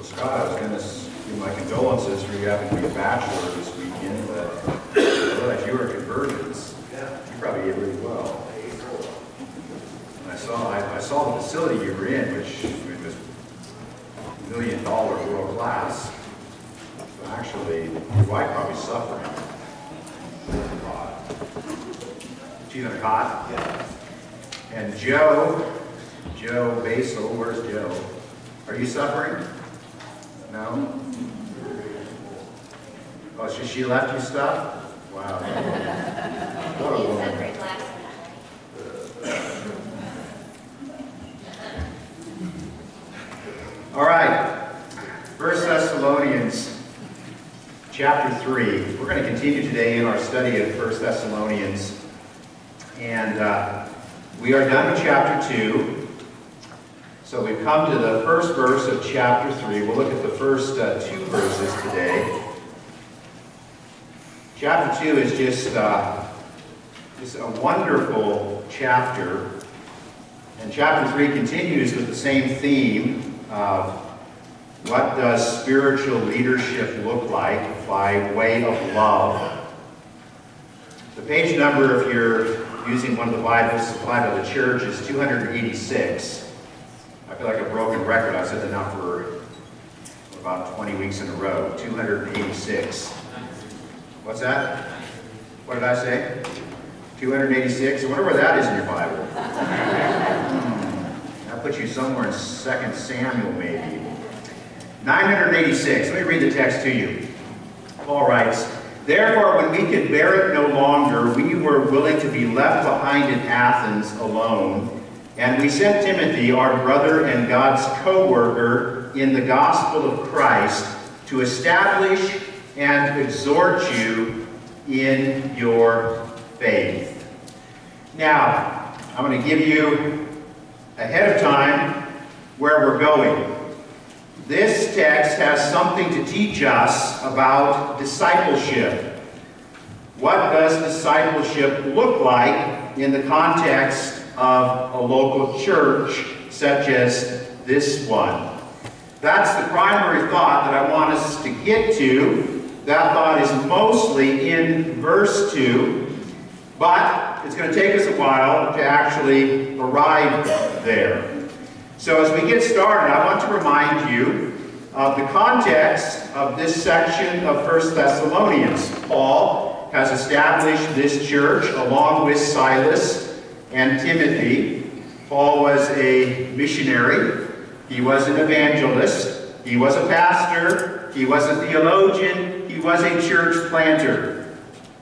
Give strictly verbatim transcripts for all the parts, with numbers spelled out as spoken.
Scott, I was going to give my condolences for you having to be a bachelor this weekend, but I realized you were conversions. Yeah. You probably did really well. And I saw, I, I saw the facility you were in, which was million dollar world class. So actually, your wife probably suffering. She's in a cot. Yeah. And Joe, Joe Basil, where's Joe? Are you suffering? No? Oh, she, she left you stuff? Wow. What a woman. All right. First Thessalonians chapter three. We're going to continue today in our study of First Thessalonians. And uh, we are done with chapter two. So we've come to the first verse of chapter three. We'll look at the first uh, two verses today. Chapter two is just, uh, just a wonderful chapter. And chapter three continues with the same theme of what does spiritual leadership look like by way of love. The page number, if you're using one of the Bibles supplied by the church, is two hundred eighty-six. I feel like a broken record. I've said that now for about twenty weeks in a row. two hundred eighty-six. What's that? What did I say? two hundred eighty-six? I wonder where that is in your Bible. Hmm. That puts you somewhere in Second Samuel, maybe. nine hundred eighty-six. Let me read the text to you. Paul writes, "Therefore, when we could bear it no longer, we were willing to be left behind in Athens alone. And we sent Timothy, our brother and God's co-worker in the gospel of Christ, to establish and exhort you in your faith." Now, I'm going to give you ahead of time where we're going. This text has something to teach us about discipleship. What does discipleship look like in the context of a local church such as this one? That's the primary thought that I want us to get to. That thought is mostly in verse two, but it's going to take us a while to actually arrive there. So as we get started, I want to remind you of the context of this section of First Thessalonians. Paul has established this church along with Silas and Timothy. Paul was a missionary. He was an evangelist. He was a pastor. He was a theologian. He was a church planter.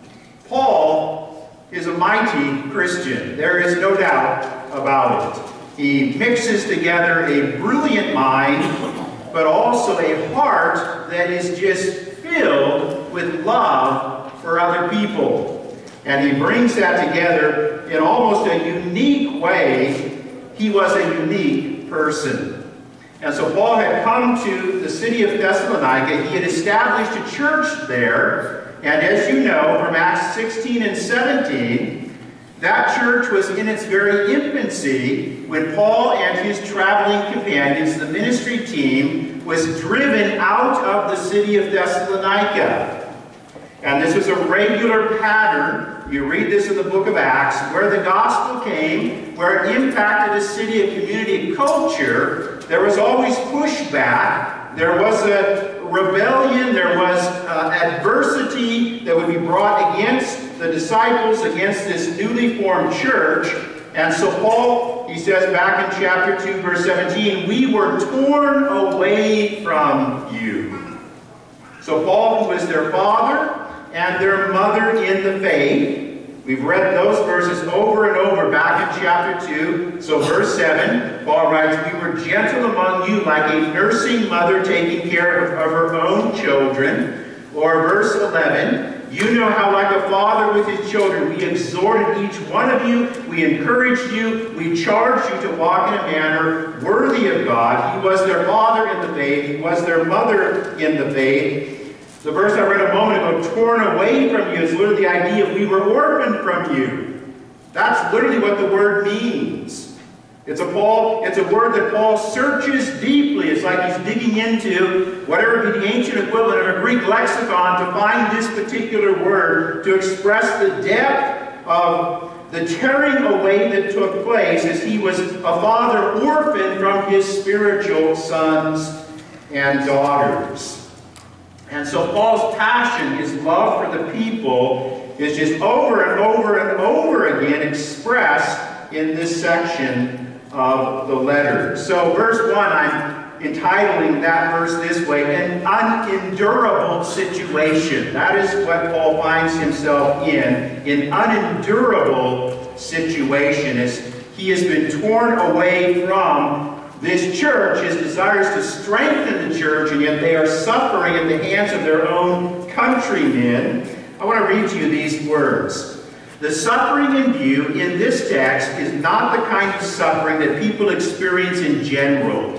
Paul is a mighty Christian. There is no doubt about it. He mixes together a brilliant mind, but also a heart that is just filled with love for other people. And he brings that together in almost a unique way. He was a unique person. And so Paul had come to the city of Thessalonica. He had established a church there. And as you know, from Acts sixteen and seventeen, that church was in its very infancy when Paul and his traveling companions, the ministry team, was driven out of the city of Thessalonica. And this was a regular pattern. You read this in the book of Acts, where the gospel came, where it impacted a city, a community, a culture. There was always pushback. There was a rebellion. There was uh, adversity that would be brought against the disciples, against this newly formed church. And so Paul, he says back in chapter two, verse seventeen, "We were torn away from you." So Paul, who was their father and their mother in the faith, we've read those verses over and over back in chapter two. So verse seven, Paul writes, "We were gentle among you like a nursing mother taking care of, of her own children." Or verse eleven, "You know how like a father with his children, we exhorted each one of you, we encouraged you, we charged you to walk in a manner worthy of God." He was their father in the faith. He was their mother in the faith. The verse I read a moment ago, "torn away from you," is literally the idea of we were orphaned from you. That's literally what the word means. It's a Paul, it's a word that Paul searches deeply. It's like he's digging into whatever be the ancient equivalent of a Greek lexicon to find this particular word to express the depth of the tearing away that took place as he was a father orphaned from his spiritual sons and daughters. And so Paul's passion, his love for the people, is just over and over and over again expressed in this section of the letter. So verse one, I'm entitling that verse this way, an unendurable situation. That is what Paul finds himself in, an unendurable situation as he has been torn away from this church. His desires to strengthen the church, and yet they are suffering at the hands of their own countrymen. I want to read to you these words. The suffering in view in this text is not the kind of suffering that people experience in general.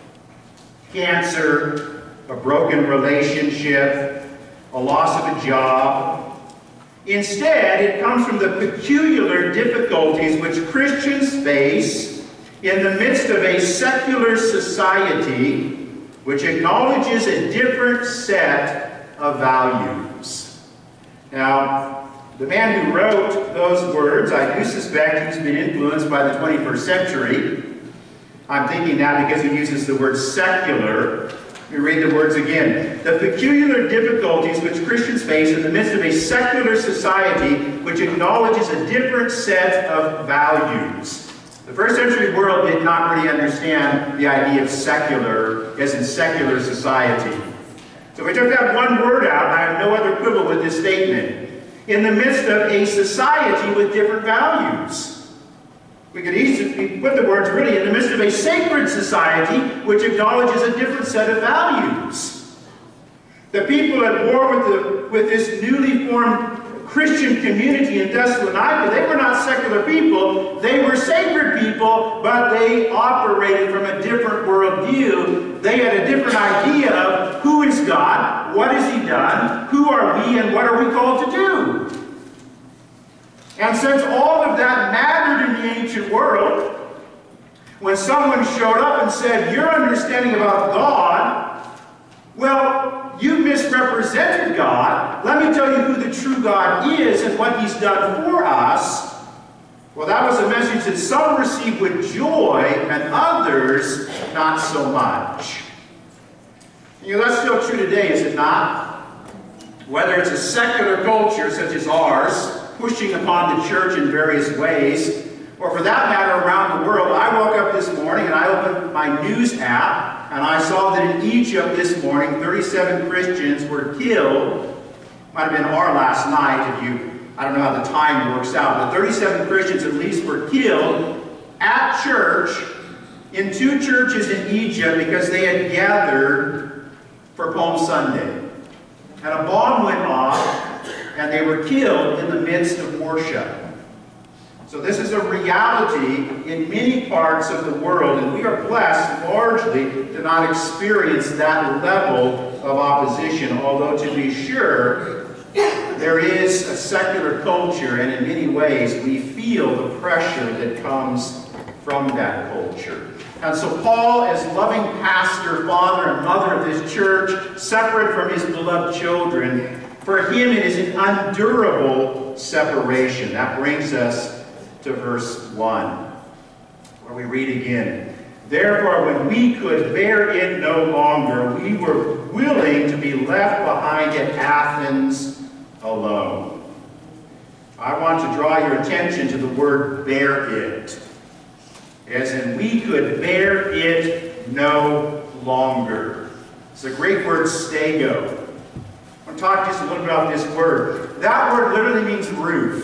Cancer, a broken relationship, a loss of a job. Instead, it comes from the peculiar difficulties which Christians face in the midst of a secular society which acknowledges a different set of values. Now, the man who wrote those words, I do suspect he's been influenced by the twenty-first century. I'm thinking that because he uses the word secular. Let me read the words again. The peculiar difficulties which Christians face in the midst of a secular society which acknowledges a different set of values. The first century world did not really understand the idea of secular as in secular society. So if I took that one word out, I have no other quibble with this statement. In the midst of a society with different values. We could easily put the words really in the midst of a sacred society which acknowledges a different set of values. The people at war with, the, with this newly formed Christian community in Thessalonica, they were not secular people, they were sacred people, but they operated from a different worldview. They had a different idea of who is God, what has He done, who are we, and what are we called to do. And since all of that mattered in the ancient world, when someone showed up and said, your understanding about God, well, you misrepresented God. Let me tell you who the true God is and what He's done for us. Well, that was a message that some received with joy and others not so much. You know, that's still true today, is it not? Whether it's a secular culture such as ours, pushing upon the church in various ways, or for that matter around the world. I woke up this morning and I opened my news app and I saw that in Egypt this morning thirty-seven Christians were killed. Might have been our last night if you, I don't know how the time works out, but thirty-seven Christians at least were killed at church in two churches in Egypt because they had gathered for Palm Sunday. And a bomb went off and they were killed in the midst of worship. So this is a reality in many parts of the world, and we are blessed largely to not experience that level of opposition, although to be sure, there is a secular culture, and in many ways we feel the pressure that comes from that culture. And so Paul, as loving pastor, father, and mother of this church, separate from his beloved children, for him it is an unendurable separation. That brings us to verse one, where we read again, therefore when we could bear it no longer, we were willing to be left behind at Athens alone. I want to draw your attention to the word bear it, as in we could bear it no longer. It's a great word, stego. I want to talk just a little bit about this word. That word literally means roof.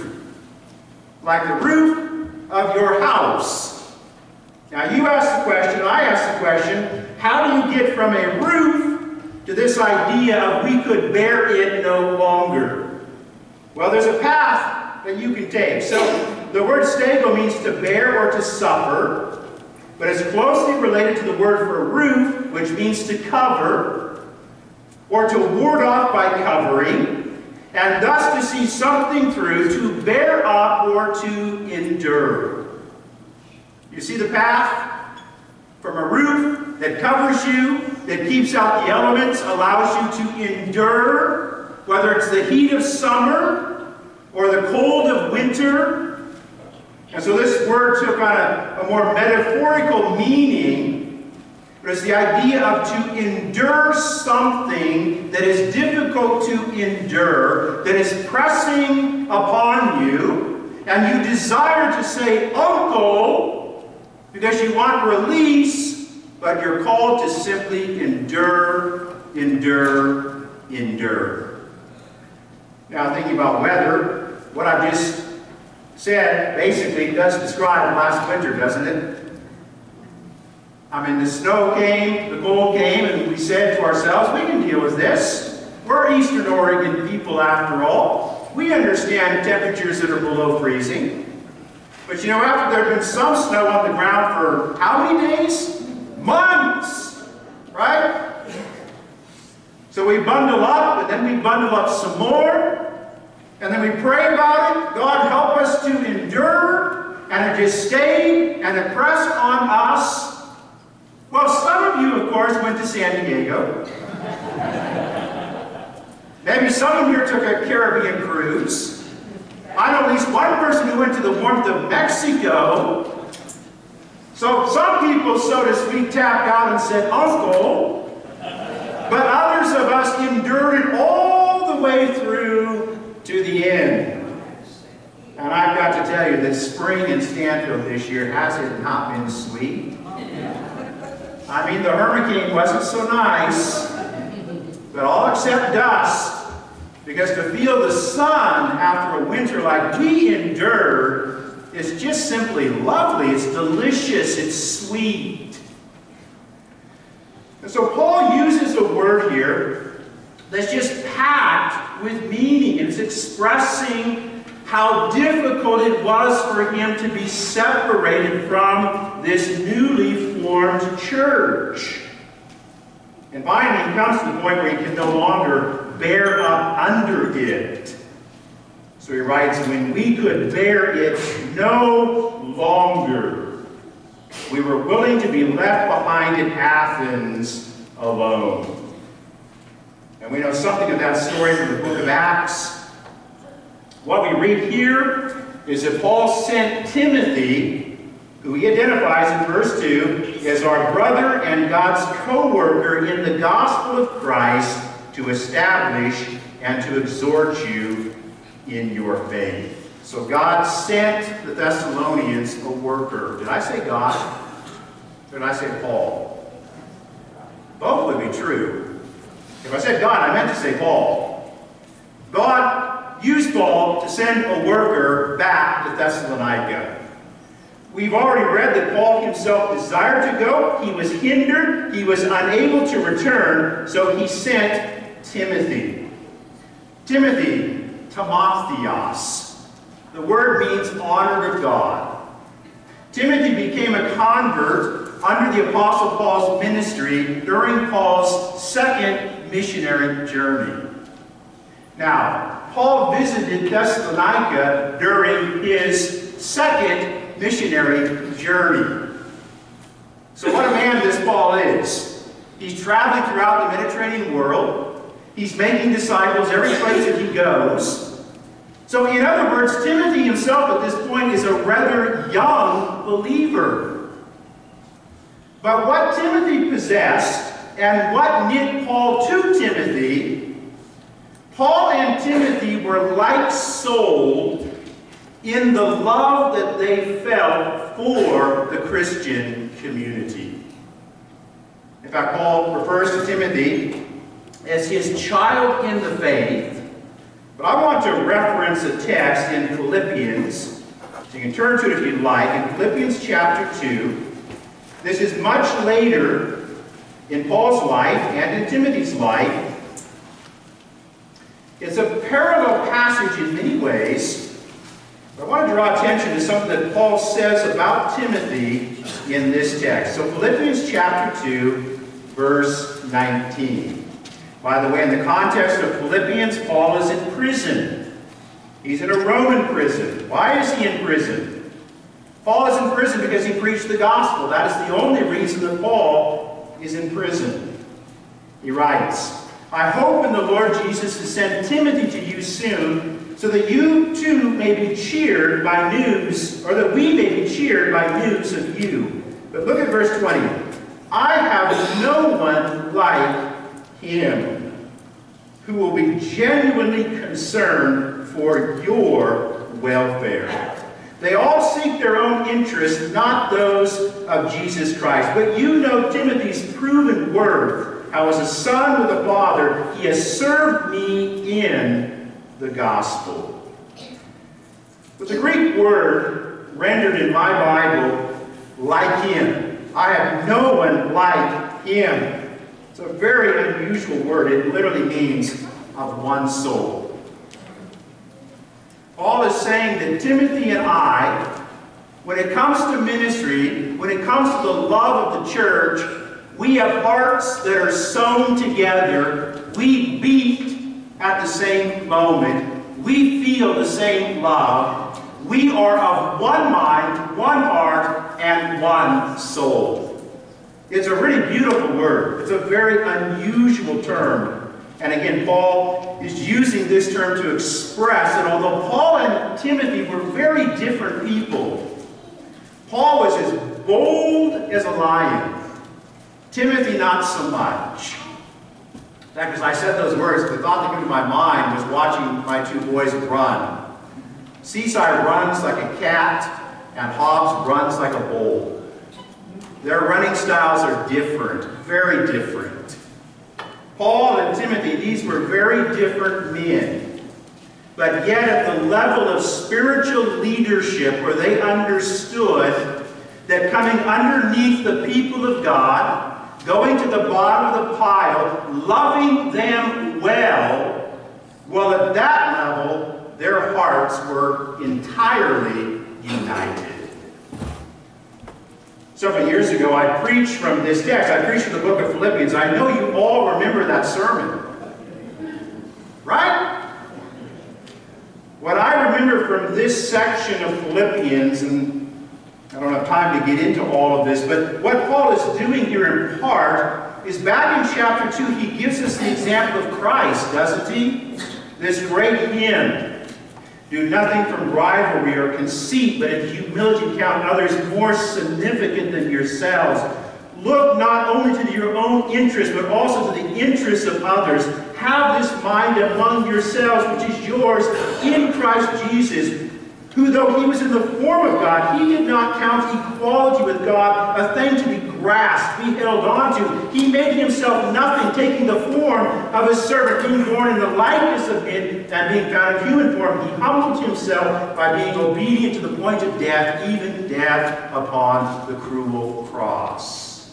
Like the roof of your house. Now you ask the question, I ask the question, how do you get from a roof to this idea of we could bear it no longer? Well, there's a path that you can take. So the word stego means to bear or to suffer, but it's closely related to the word for roof, which means to cover, or to ward off by covering, and thus to see something through, to bear up or to endure. You see the path? From a roof that covers you, that keeps out the elements, allows you to endure, whether it's the heat of summer or the cold of winter. And so this word took on a, a more metaphorical meaning, but it's the idea of to endure something that is difficult to endure, that is pressing upon you, and you desire to say, "Uncle," because you want release, but you're called to simply endure, endure, endure. Now, thinking about weather, what I've just said basically does describe last winter, doesn't it? I mean, the snow came, the cold came, and we said to ourselves, we can deal with this. We're Eastern Oregon people after all. We understand temperatures that are below freezing. But you know, after there had been some snow on the ground for how many days? Months! Right? So we bundle up, and then we bundle up some more, and then we pray about it. God help us to endure, and it just stayed, and it pressed on us. Well, some of you, of course, went to San Diego. Maybe some of you took a Caribbean cruise. I know at least one person who went to the warmth of Mexico. So some people, so to speak, tapped out and said, "Uncle." But others of us endured it all the way through to the end. And I've got to tell you that spring in Stanfield this year, has it not been sweet? I mean, the hurricane wasn't so nice, but all except dust. Because to feel the sun after a winter like we endured is just simply lovely. It's delicious. It's sweet. And so Paul uses a word here that's just packed with meaning. It's expressing how difficult it was for him to be separated from this newly formed church. And finally, he comes to the point where he can no longer bear up under it. So he writes, when we could bear it no longer, we were willing to be left behind in Athens alone. And we know something of that story from the book of Acts. What we read here is that Paul sent Timothy, who he identifies in verse two, as our brother and God's co-worker in the gospel of Christ, to establish and to exhort you in your faith. So God sent the Thessalonians a worker. Did I say God? Or did I say Paul? Both would be true. If I said God, I meant to say Paul. God used Paul to send a worker back to Thessalonica. We've already read that Paul himself desired to go. He was hindered. He was unable to return. So he sent Timothy. Timothy, Timotheos. The word means honored of God. Timothy became a convert under the Apostle Paul's ministry during Paul's second missionary journey. Now, Paul visited Thessalonica during his second missionary journey. So what a man this Paul is. He's traveling throughout the Mediterranean world. He's making disciples every place that he goes. So in other words, Timothy himself at this point is a rather young believer. But what Timothy possessed and what knit Paul to Timothy, Paul and Timothy were like-souled in the love that they felt for the Christian community. In fact, Paul refers to Timothy as his child in the faith. But I want to reference a text in Philippians. So you can turn to it if you'd like. In Philippians chapter two. This is much later in Paul's life and in Timothy's life. It's a parallel passage in many ways. But I want to draw attention to something that Paul says about Timothy in this text. So Philippians chapter two, verse nineteen. By the way, in the context of Philippians, Paul is in prison. He's in a Roman prison. Why is he in prison? Paul is in prison because he preached the gospel. That is the only reason that Paul is in prison. He writes, I hope in the Lord Jesus to send Timothy to you soon, so that you too may be cheered by news, or that we may be cheered by news of you. But look at verse twenty. I have no one like him who will be genuinely concerned for your welfare. They all seek their own interests, not those of Jesus Christ. But you know Timothy's proven worth, how as a son with a father, he has served me in the gospel. With the Greek word rendered in my Bible, like him. I have no one like him. It's a very unusual word. It literally means of one soul. Paul is saying that Timothy and I, when it comes to ministry, when it comes to the love of the church, we have hearts that are sewn together. We beat at the same moment. We feel the same love. We are of one mind, one heart, and one soul. It's a really beautiful word. It's a very unusual term. And again, Paul is using this term to express that although Paul and Timothy were very different people, Paul was as bold as a lion. Timothy, not so much. In fact, as I said those words, the thought that came to my mind was watching my two boys run. Seaside runs like a cat, and Hobbs runs like a bull. Their running styles are different, very different. Paul and Timothy, these were very different men. But yet at the level of spiritual leadership where they understood that coming underneath the people of God, going to the bottom of the pile, loving them well, well at that level, their hearts were entirely united. Several years ago, I preached from this text. I preached from the book of Philippians. I know you all remember that sermon. Right? What I remember from this section of Philippians, and I don't have time to get into all of this, but what Paul is doing here in part is back in chapter two, he gives us the example of Christ, doesn't he? This great hymn. Do nothing from rivalry or conceit, but in humility count others more significant than yourselves. Look not only to your own interest, but also to the interests of others. Have this mind among yourselves, which is yours in Christ Jesus, who, though he was in the form of God, he did not count equality with God a thing to be grasped, be held on to. He made himself nothing, taking the form of a servant, being born in the likeness of men, and being found in human form. He humbled himself by being obedient to the point of death, even death upon the cruel cross.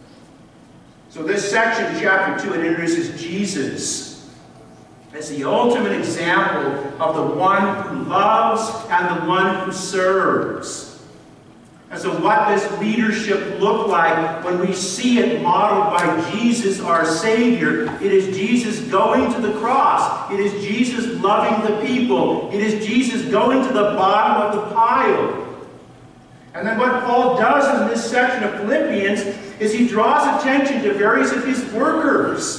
So this section, chapter two, it introduces Jesus as the ultimate example of the one who loves and the one who serves. And so what does leadership look like when we see it modeled by Jesus, our Savior? It is Jesus going to the cross. It is Jesus loving the people. It is Jesus going to the bottom of the pile. And then what Paul does in this section of Philippians is he draws attention to various of his workers.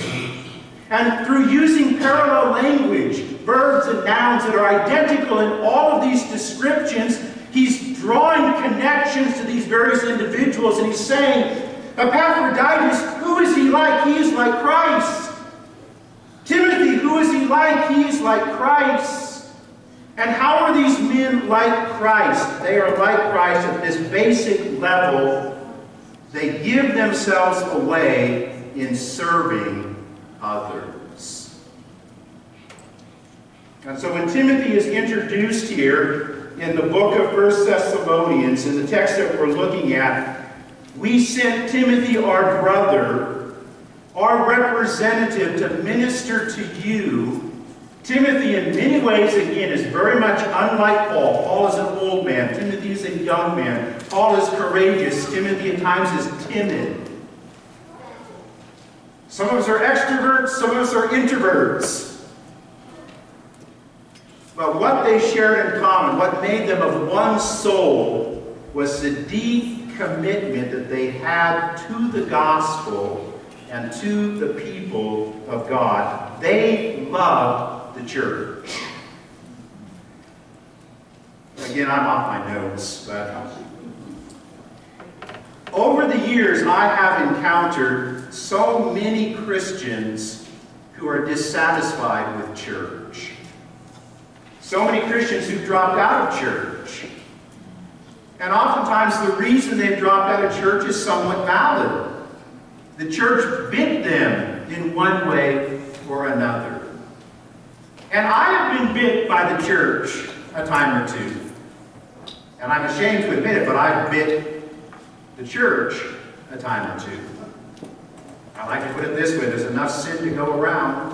And through using parallel language, verbs and nouns that are identical in all of these descriptions, he's drawing connections to these various individuals, and he's saying, Epaphroditus, who is he like? He is like Christ. Timothy, who is he like? He is like Christ. And how are these men like Christ? They are like Christ at this basic level. They give themselves away in serving others. And so when Timothy is introduced here in the book of First Thessalonians, in the text that we're looking at, we sent Timothy, our brother, our representative, to minister to you. Timothy, in many ways, again, is very much unlike Paul. Paul is an old man. Timothy is a young man. Paul is courageous. Timothy at times is timid. Some of us are extroverts, some of us are introverts. But what they shared in common, what made them of one soul, was the deep commitment that they had to the gospel and to the people of God. They loved the church. Again, I'm off my notes, but over the years I have encountered so many Christians who are dissatisfied with church. So many Christians who've dropped out of church. And oftentimes the reason they've dropped out of church is somewhat valid. The church bit them in one way or another. And I have been bit by the church a time or two. And I'm ashamed to admit it, but I've bit the church a time or two. I like to put it this way, there's enough sin to go around.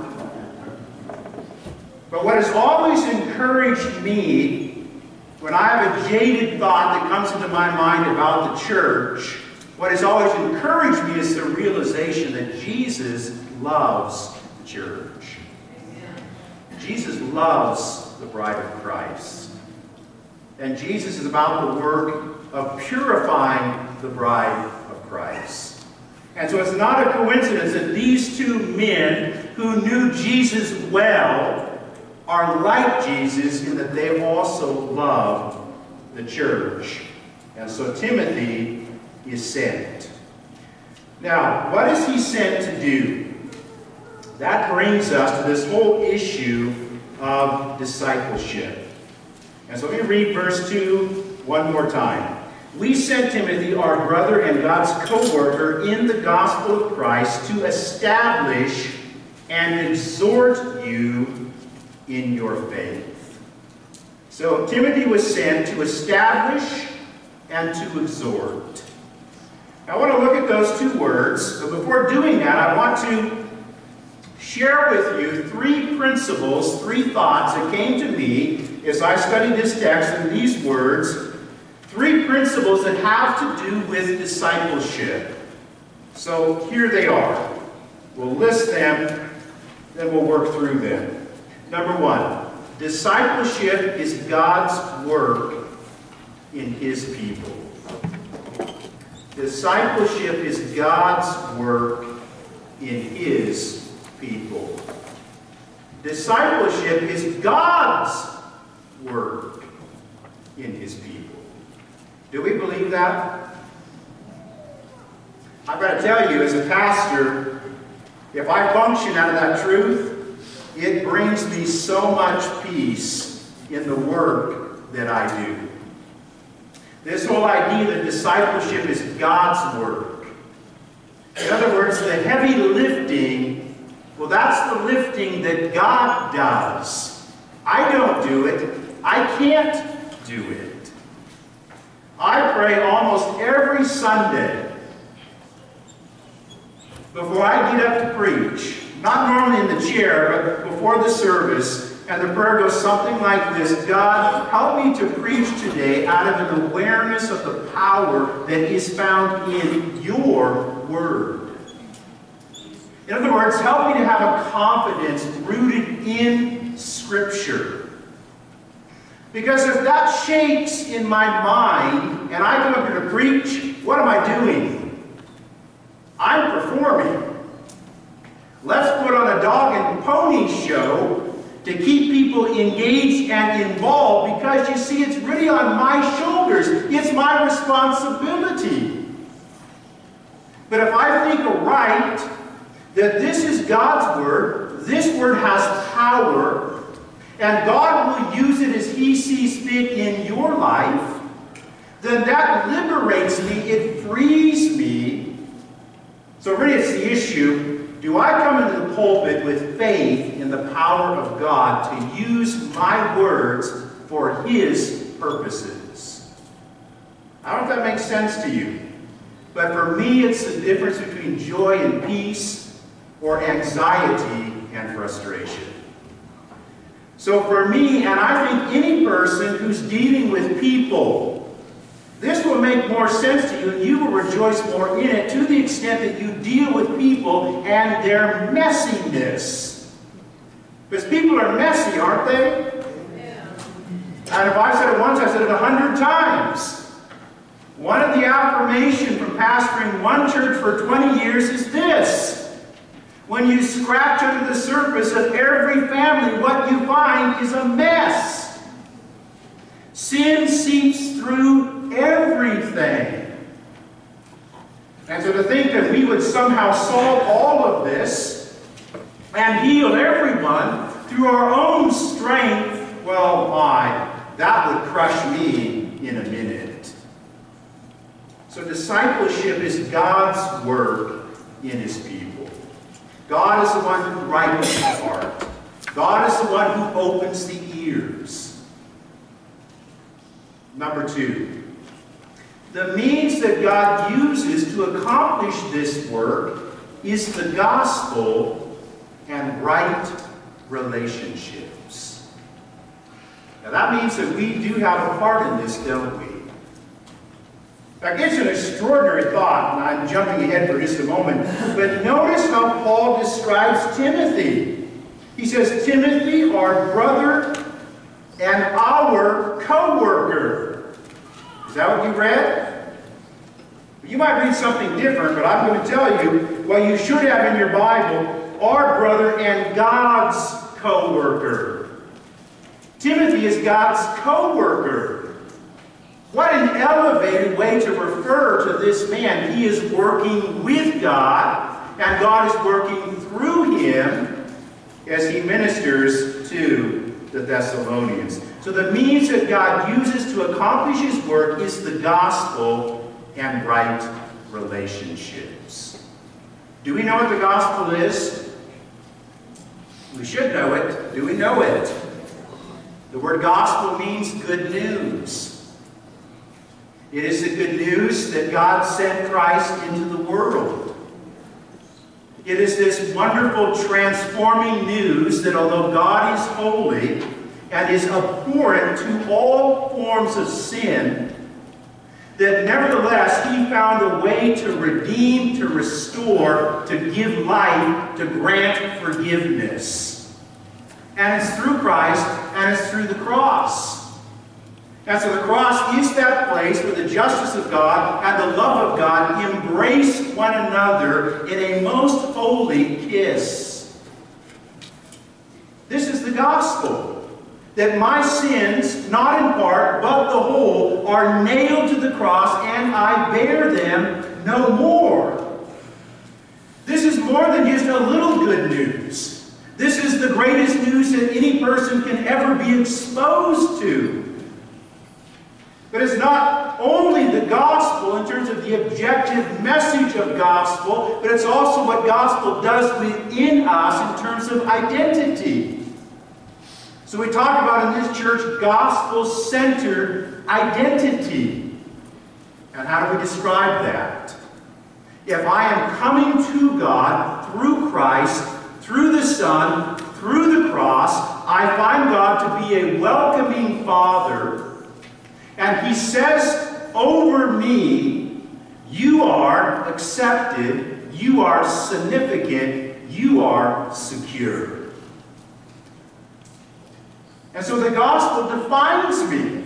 But what has always encouraged me when I have a jaded thought that comes into my mind about the church, what has always encouraged me is the realization that Jesus loves the church. Jesus loves the bride of Christ. And Jesus is about the work of purifying the bride of Christ. And so it's not a coincidence that these two men who knew Jesus well are like Jesus in that they also love the church. And so Timothy is sent. Now, what is he sent to do? That brings us to this whole issue of discipleship. And so let me read verse two one more time. We sent Timothy, our brother and God's co-worker in the gospel of Christ, to establish and exhort you in your faith. So Timothy was sent to establish and to exhort. I want to look at those two words, but before doing that, I want to share with you three principles, three thoughts that came to me as I studied this text and these words. Three principles that have to do with discipleship. So here they are. We'll list them, then we'll work through them. Number one, discipleship is God's work in His people. Discipleship is God's work in His people. Discipleship is God's work in His people. Do we believe that? I've got to tell you, as a pastor, if I function out of that truth, it brings me so much peace in the work that I do. This whole idea that discipleship is God's work. In other words, the heavy lifting, well, that's the lifting that God does. I don't do it. I can't do it. I pray almost every Sunday before I get up to preach, not normally in the chair, but before the service, and the prayer goes something like this: God, help me to preach today out of an awareness of the power that is found in your word. In other words, help me to have a confidence rooted in Scripture. Because if that shakes in my mind, and I come up here to preach, what am I doing? I'm performing. Let's put on a dog and pony show to keep people engaged and involved, because you see, it's really on my shoulders. It's my responsibility. But if I think right that this is God's word, this word has power, and God will use it as He sees fit in your life, then that liberates me, it frees me. So really it's the issue, do I come into the pulpit with faith in the power of God to use my words for His purposes? I don't know if that makes sense to you, but for me it's the difference between joy and peace or anxiety and frustration. So for me, and I think any person who's dealing with people, this will make more sense to you, and you will rejoice more in it to the extent that you deal with people and their messiness. Because people are messy, aren't they? Yeah. And if I said it once, I said it a hundred times. One of the affirmations from pastoring one church for twenty years is this: when you scratch under the surface of every family, what you find is a mess. Sin seeps through everything. And so to think that we would somehow solve all of this and heal everyone through our own strength, well, my, that would crush me in a minute. So discipleship is God's work in His people. God is the one who ripens the heart. God is the one who opens the ears. Number two, the means that God uses to accomplish this work is the gospel and right relationships. Now that means that we do have a part in this, don't we? In fact, it's an extraordinary thought, and I'm jumping ahead for just a moment, but notice how Paul describes Timothy. He says, Timothy, our brother and our co-worker. Is that what you read? You might read something different, but I'm going to tell you what you should have in your Bible: our brother and God's co-worker. Timothy is God's co-worker. What an elevated way to refer to this man. He is working with God, and God is working through him as he ministers to the Thessalonians. So the means that God uses to accomplish his work is the gospel and right relationships. Do we know what the gospel is? We should know it. Do we know it? The word gospel means good news. It is the good news that God sent Christ into the world. It is this wonderful transforming news that although God is holy and is abhorrent to all forms of sin, that nevertheless He found a way to redeem, to restore, to give life, to grant forgiveness. And it's through Christ, and it's through the cross. And so the cross is that place where the justice of God and the love of God embrace one another in a most holy kiss. This is the gospel, that my sins, not in part, but the whole, are nailed to the cross, and I bear them no more. This is more than just a little good news. This is the greatest news that any person can ever be exposed to. But it's not only the gospel in terms of the objective message of gospel, but it's also what gospel does within us in terms of identity. So we talk about in this church gospel-centered identity. And how do we describe that? If I am coming to God through Christ, through the Son, through the cross, I find God to be a welcoming Father. And He says over me, you are accepted, you are significant, you are secure. And so the gospel defines me.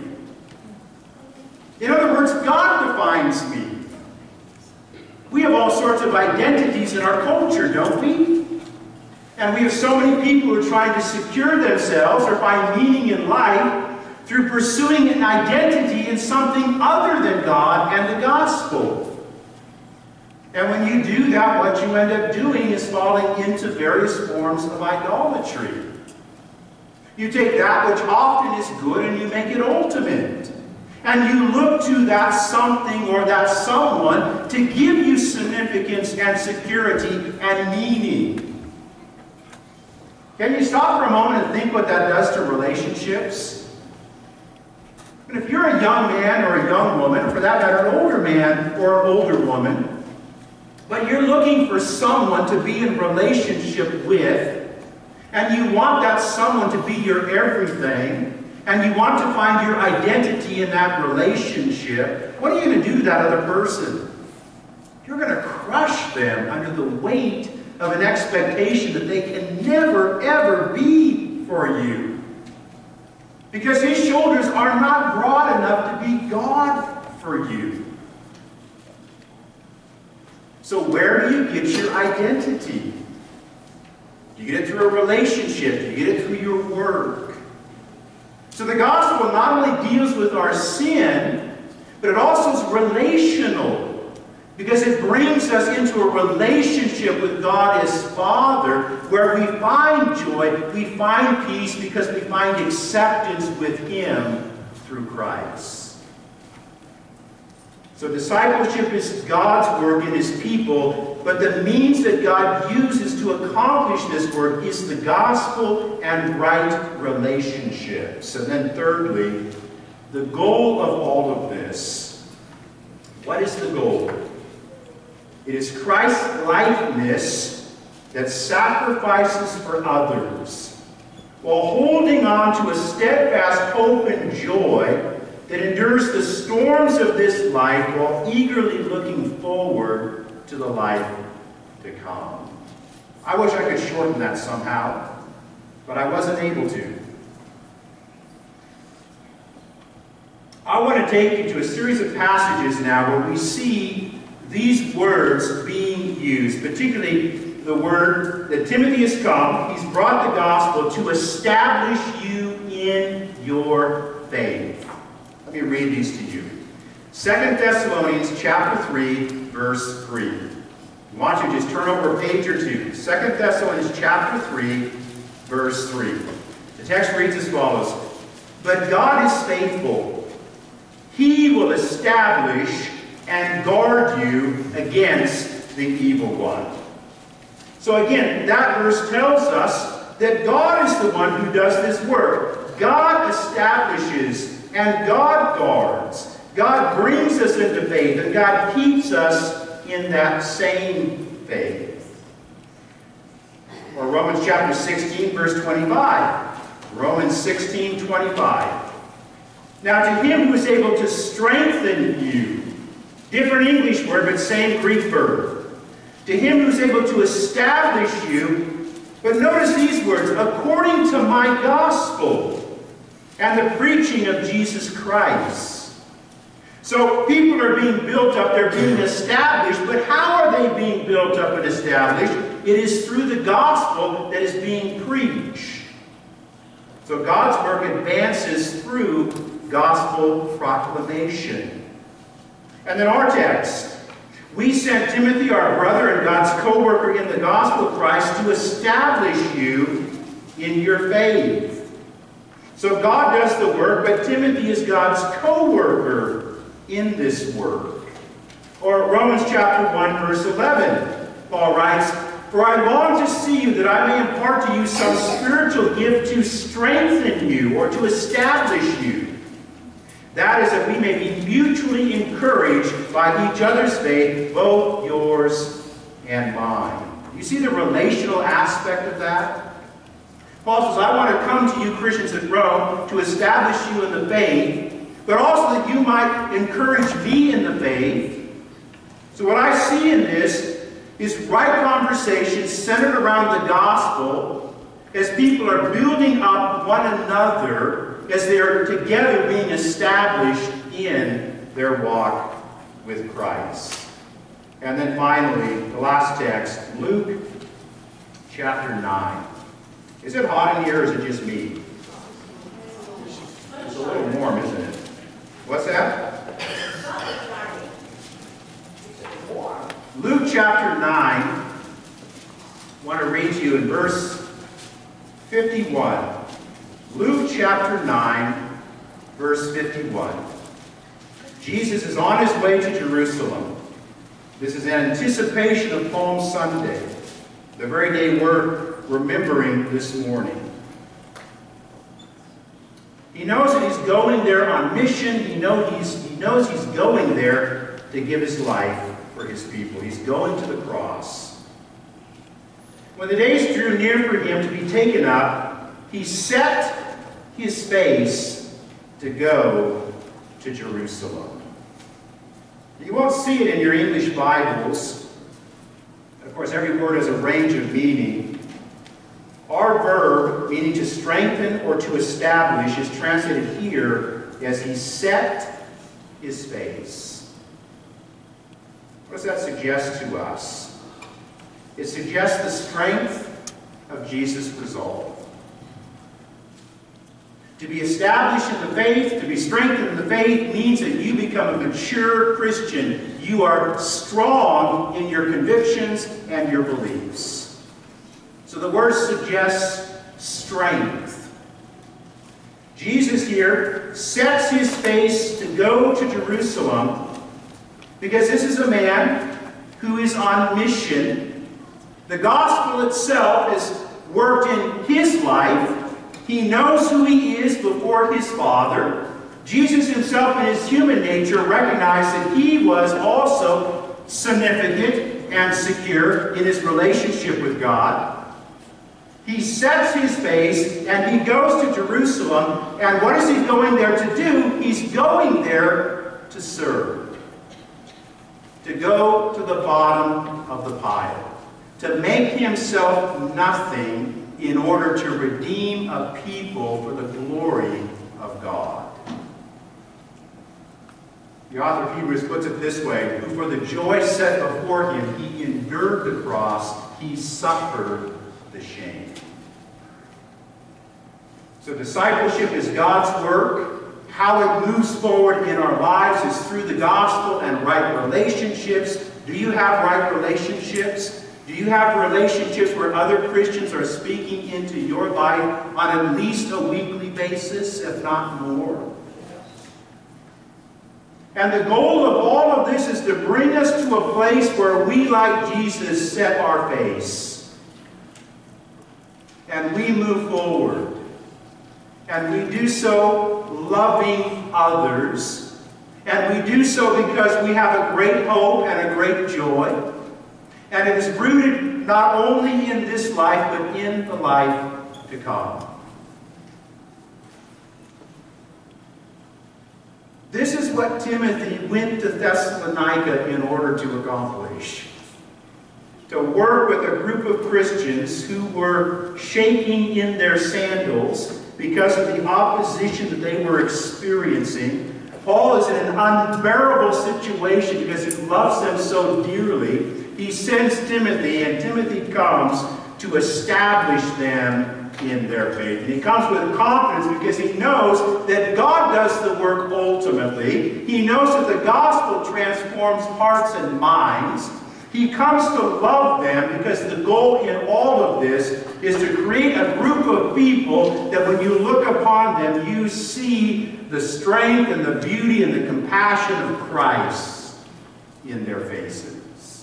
In other words, God defines me. We have all sorts of identities in our culture, don't we? And we have so many people who are trying to secure themselves or find meaning in life through pursuing an identity in something other than God and the gospel. And when you do that, what you end up doing is falling into various forms of idolatry. You take that which often is good and you make it ultimate. And you look to that something or that someone to give you significance and security and meaning. Can you stop for a moment and think what that does to relationships? And if you're a young man or a young woman, or for that matter, an older man or an older woman, but you're looking for someone to be in relationship with, and you want that someone to be your everything, and you want to find your identity in that relationship, what are you going to do to that other person? You're going to crush them under the weight of an expectation that they can never, ever be for you. Because His shoulders are not broad enough to be God for you. So where do you get your identity? You get it through a relationship. You get it through your work. So the gospel not only deals with our sin, but it also is relational. Because it brings us into a relationship with God as Father, where we find joy, we find peace, because we find acceptance with Him through Christ. So discipleship is God's work in His people, but the means that God uses to accomplish this work is the gospel and right relationships. And then thirdly, the goal of all of this. What is the goal? It is Christ's likeness that sacrifices for others, while holding on to a steadfast hope and joy that endures the storms of this life, while eagerly looking forward to the life to come. I wish I could shorten that somehow, but I wasn't able to. I want to take you to a series of passages now where we see these words being used, particularly the word that Timothy has come. He's brought the gospel to establish you in your faith. Let me read these to you. Second Thessalonians chapter three, verse three. I want you to just turn over a page or two. Second Thessalonians chapter three, verse three. The text reads as follows. But God is faithful. He will establish and guard you against the evil one. So again, that verse tells us that God is the one who does this work. God establishes and God guards. God brings us into faith, and God keeps us in that same faith. Or Romans chapter sixteen, verse twenty-five. Romans sixteen, twenty-five. Now to Him who is able to strengthen you, different English word, but same Greek verb. To Him who is able to establish you, but notice these words, according to my gospel and the preaching of Jesus Christ. So people are being built up, they're being established, but how are they being built up and established? It is through the gospel that is being preached. So God's work advances through gospel proclamation. And then our text. We sent Timothy, our brother and God's co-worker in the gospel of Christ, to establish you in your faith. So God does the work, but Timothy is God's co-worker in this work. Or Romans chapter one, verse eleven. Paul writes, For I long to see you, that I may impart to you some spiritual gift to strengthen you, or to establish you. That is, that we may be mutually encouraged by each other's faith, both yours and mine. You see the relational aspect of that? Paul says, I want to come to you, Christians at Rome, to establish you in the faith, but also that you might encourage me in the faith. So what I see in this is right conversation centered around the gospel as people are building up one another as they are together being established in their walk with Christ. And then finally, the last text, Luke chapter nine. Is it hot in here or is it just me? It's a little warm, isn't it? What's that? Luke chapter nine, I want to read to you in verse fifty-one. Luke chapter nine, verse fifty-one. Jesus is on his way to Jerusalem. This is in anticipation of Palm Sunday, the very day we're remembering this morning. He knows that he's going there on mission. He, know he's, he knows he's going there to give his life for his people. He's going to the cross. When the days drew near for him to be taken up, he set his face to go to Jerusalem. You won't see it in your English Bibles. Of course, every word has a range of meaning. Our verb, meaning to strengthen or to establish, is translated here as he set his face. What does that suggest to us? It suggests the strength of Jesus' resolve. To be established in the faith, to be strengthened in the faith, means that you become a mature Christian. You are strong in your convictions and your beliefs. So the word suggests strength. Jesus here sets his face to go to Jerusalem because this is a man who is on mission. The gospel itself has worked in his life. He knows who he is before his Father. Jesus himself in his human nature recognized that he was also significant and secure in his relationship with God. He sets his face and he goes to Jerusalem. And what is he going there to do? He's going there to serve. To go to the bottom of the pile. To make himself nothing in order to redeem a people for the glory of God. The author of Hebrews puts it this way, who for the joy set before him, he endured the cross, he suffered the shame. So discipleship is God's work. How it moves forward in our lives is through the gospel and right relationships. Do you have right relationships? Do you have relationships where other Christians are speaking into your life on at least a weekly basis, if not more? And the goal of all of this is to bring us to a place where we, like Jesus, set our face. And we move forward. And we do so loving others. And we do so because we have a great hope and a great joy. And it is rooted not only in this life, but in the life to come. This is what Timothy went to Thessalonica in order to accomplish. To work with a group of Christians who were shaking in their sandals because of the opposition that they were experiencing. Paul is in an unbearable situation because he loves them so dearly. He sends Timothy, and Timothy comes to establish them in their faith. And he comes with confidence because he knows that God does the work ultimately. He knows that the gospel transforms hearts and minds. He comes to love them because the goal in all of this is to create a group of people that when you look upon them, you see the strength and the beauty and the compassion of Christ in their faces.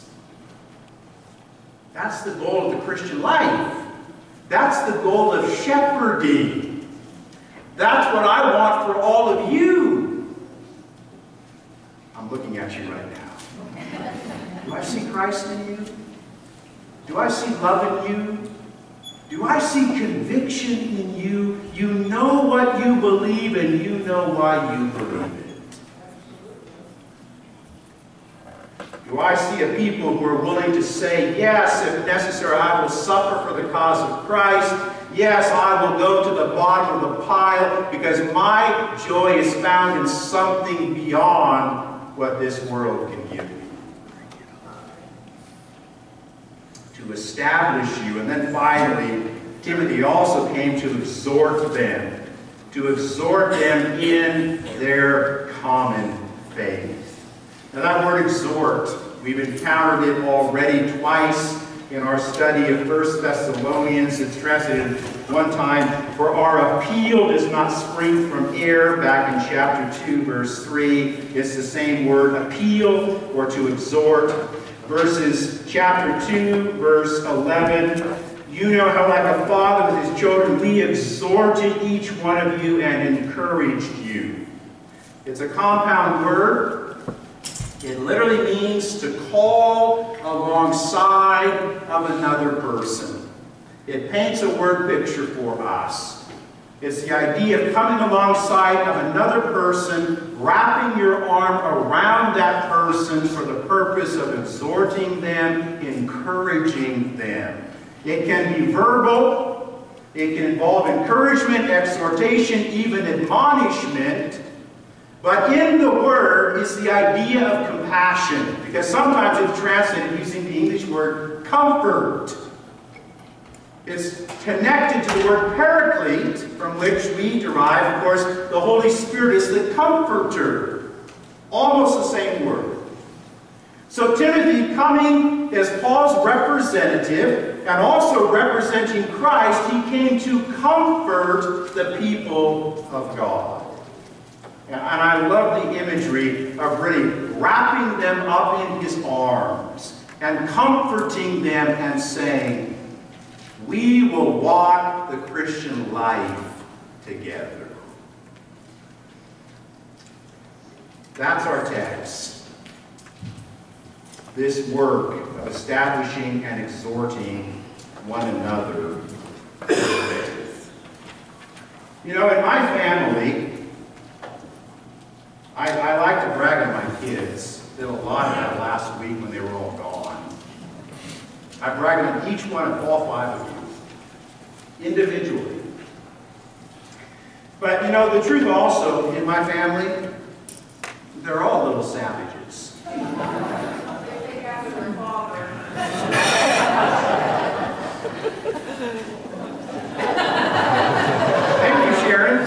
That's the goal of the Christian life. That's the goal of shepherding. That's what I want for all of you. I'm looking at you right now. Do I see Christ in you? Do I see love in you? Do I see conviction in you? You know what you believe and you know why you believe it. Do I see a people who are willing to say, yes, if necessary, I will suffer for the cause of Christ. Yes, I will go to the bottom of the pile because my joy is found in something beyond what this world can give me. To establish you. And then finally, Timothy also came to exhort them. To exhort them in their common faith. Now that word exhort, we've encountered it already twice in our study of First Thessalonians. It's translated one time, for our appeal does not spring from air, back in chapter two, verse three. It's the same word, appeal, or to exhort. Verses chapter two, verse eleven. You know how like a father with his children, we exhorted each one of you and encouraged you. It's a compound word. It literally means to call alongside of another person. It paints a word picture for us. It's the idea of coming alongside of another person, wrapping your arm around that person for the purpose of exhorting them, encouraging them. It can be verbal. It can involve encouragement, exhortation, even admonishment. But in the word is the idea of compassion. because sometimes it's translated using the English word comfort. It's connected to the word paraclete, from which we derive, of course, the Holy Spirit is the comforter. Almost the same word. So Timothy, coming as Paul's representative and also representing Christ, he came to comfort the people of God. And I love the imagery of really wrapping them up in his arms and comforting them and saying, we will walk the Christian life together. That's our text. This work of establishing and exhorting one another. You know, in my family, I, I like to brag on my kids. Did a lot of that last week when they were all gone. I brag on each one of all five of you, individually. But you know, the truth also, in my family, they're all little savages. Thank you, Sharon.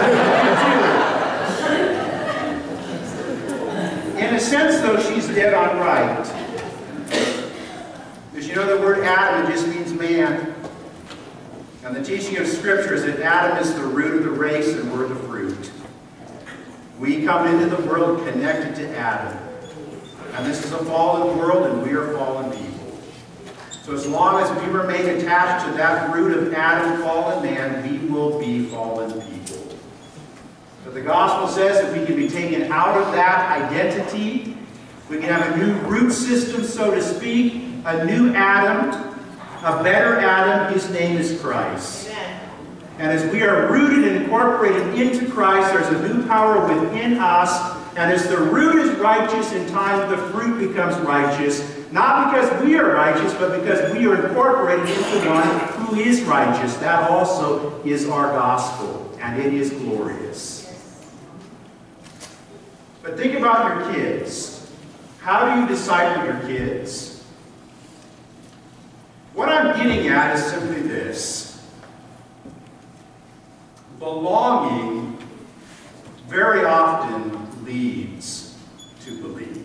In a sense, though, she's dead on right. Because you know the word Adam, it just means man. And the teaching of Scripture is that Adam is the root of the race and we're the fruit. We come into the world connected to Adam. And this is a fallen world and we are fallen people. So as long as we remain attached to that root of Adam, fallen man, we will be fallen people. But the gospel says that we can be taken out of that identity. We can have a new root system, so to speak, a new Adam, a better Adam. His name is Christ. Amen. And as we are rooted and incorporated into Christ, there's a new power within us. And as the root is righteous, in time the fruit becomes righteous. Not because we are righteous, but because we are incorporated into one who is righteous. That also is our gospel, and it is glorious. But think about your kids. How do you disciple your kids? What I'm getting at is simply this. Belonging very often leads to belief.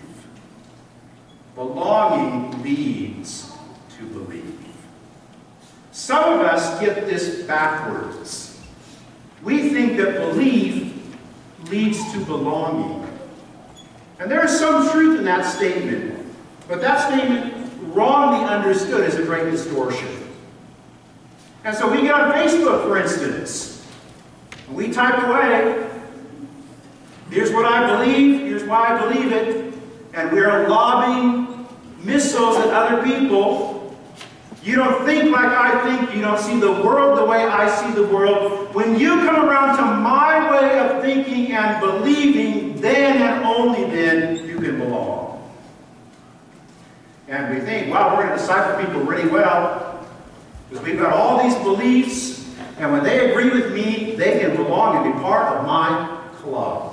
Belonging leads to belief. Some of us get this backwards. We think that belief leads to belonging. And there is some truth in that statement. But that statement, wrongly understood, is a great distortion. And so we get on Facebook, for instance. And we type away, here's what I believe, here's why I believe it. And we're lobbing missiles at other people. You don't think like I think. You don't see the world the way I see the world. When you come around to my way of thinking and believing, then and only then you can belong. And we think, wow, we're going to disciple people really well because we've got all these beliefs, and when they agree with me, they can belong and be part of my club.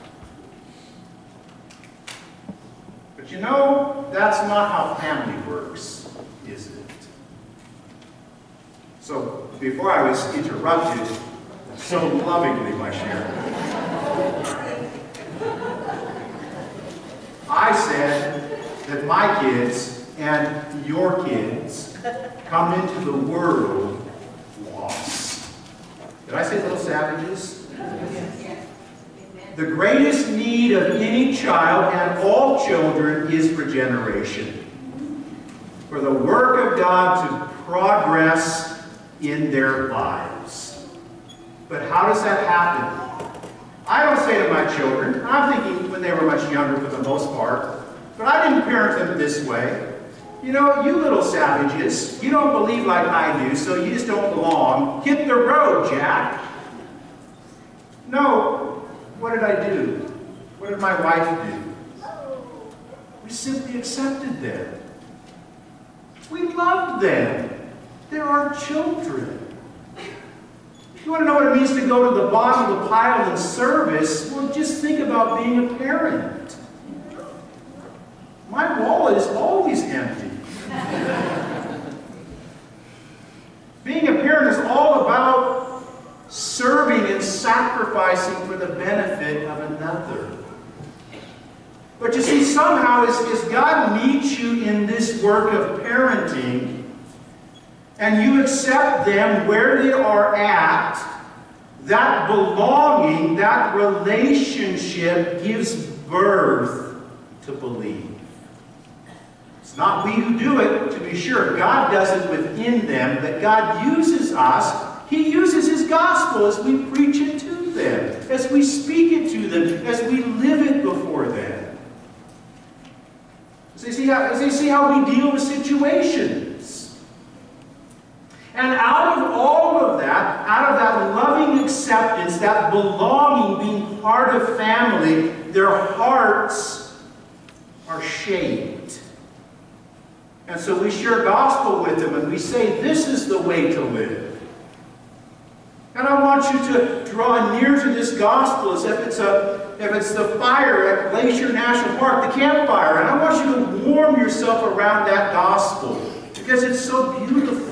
But you know, that's not how family works, is it? So, before I was interrupted so lovingly by Sharon, I said that my kids and your kids come into the world lost. Did I say little savages? Yes. The greatest need of any child and all children is regeneration. For the work of God to progress in their lives. But how does that happen? I don't say to my children, I'm thinking when they were much younger for the most part, but I didn't parent them this way. You know, you little savages, you don't believe like I do, so you just don't belong. Hit the road, Jack. No, what did I do? What did my wife do? We simply accepted them. We loved them. They're our children. You want to know what it means to go to the bottom of the pile in service? Well, just think about being a parent. My wallet is always empty. Being a parent is all about serving and sacrificing for the benefit of another. But you see, somehow, as, as God meets you in this work of parenting, and you accept them where they are at, that belonging, that relationship gives birth to believe. It's not we who do it, to be sure. God does it within them, but God uses us. He uses His gospel as we preach it to them, as we speak it to them, as we live it before them. As they see how, as they see how we deal with situations. And out of all of that, out of that loving acceptance, that belonging, being part of family, their hearts are shaped. And so we share gospel with them and we say, this is the way to live. And I want you to draw near to this gospel as if it's, a, if it's the fire at Glacier National Park, the campfire. And I want you to warm yourself around that gospel because it's so beautiful.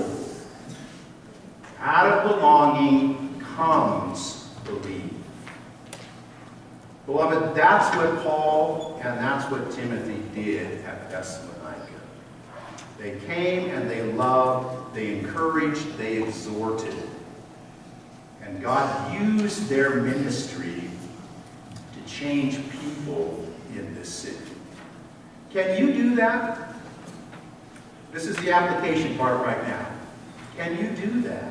Out of belonging comes belief. Beloved, that's what Paul and that's what Timothy did at Thessalonica. They came and they loved, they encouraged, they exhorted. And God used their ministry to change people in this city. Can you do that? This is the application part right now. Can you do that?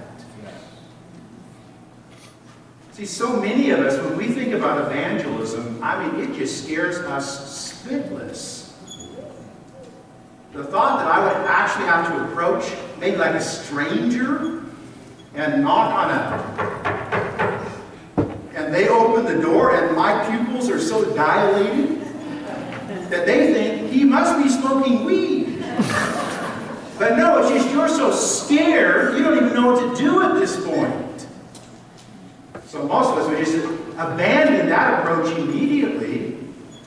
See, so many of us, when we think about evangelism, I mean, it just scares us spitless. The thought that I would actually have to approach maybe like a stranger and knock on a... and they open the door and my pupils are so dilated that they think he must be smoking weed. But no, it's just you're so scared, you don't even know what to do at this point. So most of us would just abandon that approach immediately.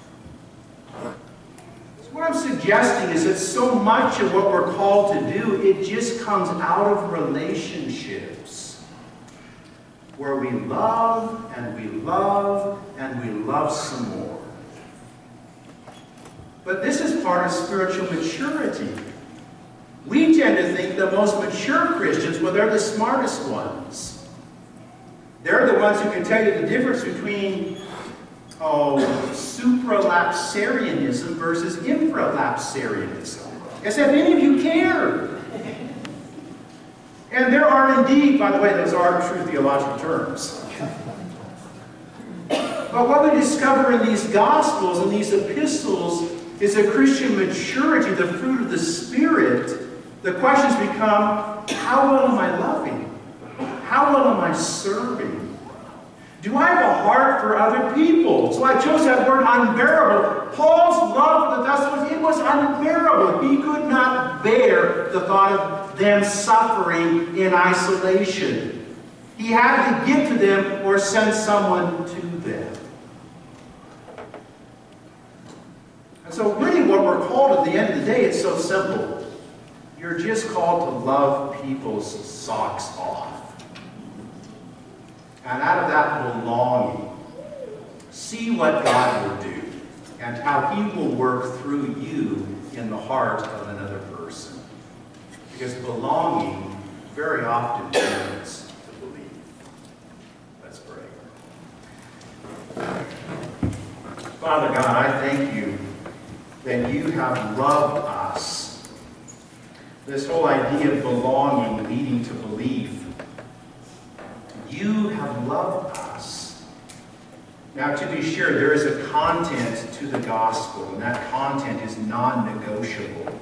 So what I'm suggesting is that so much of what we're called to do, it just comes out of relationships where we love and we love and we love some more. But this is part of spiritual maturity. We tend to think the most mature Christians, well, they're the smartest ones. They're the ones who can tell you the difference between, oh, supralapsarianism versus infralapsarianism. As if any of you care. And there are indeed, by the way, those are true theological terms. But what we discover in these Gospels and these epistles is a Christian maturity, the fruit of the Spirit. The questions become, how well am I loving? How well am I serving? Do I have a heart for other people? So I chose that word unbearable. Paul's love for the Thessalonians, it was unbearable. He could not bear the thought of them suffering in isolation. He had to get to them or send someone to them. And so really what we're called at the end of the day, it's so simple. You're just called to love people's socks off. And out of that belonging, see what God will do and how He will work through you in the heart of another person. Because belonging very often leads to belief. Let's pray. Father God, I thank you that you have loved us. This whole idea of belonging leading to belief. You have loved us. Now, to be sure, there is a content to the gospel, and that content is non-negotiable.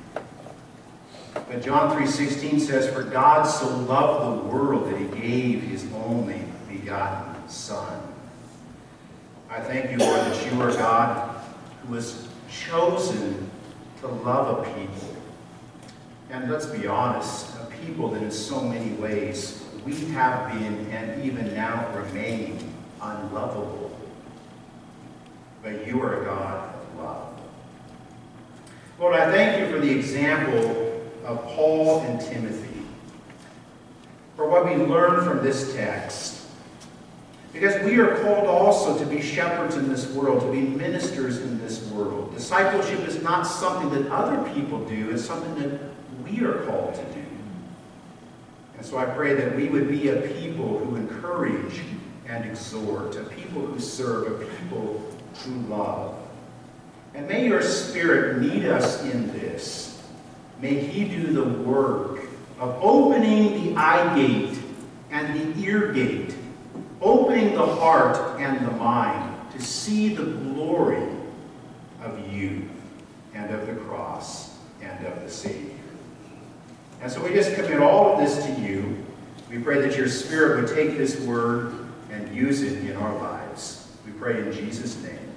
But John three sixteen says, "For God so loved the world that He gave His only begotten Son." I thank you, Lord, that you are God who has chosen to love a people. And let's be honest, a people that in so many ways we have been and even now remain unlovable. But you are a God of love. Lord, I thank you for the example of Paul and Timothy, for what we learn from this text. Because we are called also to be shepherds in this world, to be ministers in this world. Discipleship is not something that other people do, it's something that we are called to do. And so I pray that we would be a people who encourage and exhort, a people who serve, a people who love. And may your Spirit lead us in this. May he do the work of opening the eye gate and the ear gate, opening the heart and the mind to see the glory of you and of the cross and of the Savior. And so we just commit all of this to you. We pray that your Spirit would take this word and use it in our lives. We pray in Jesus' name.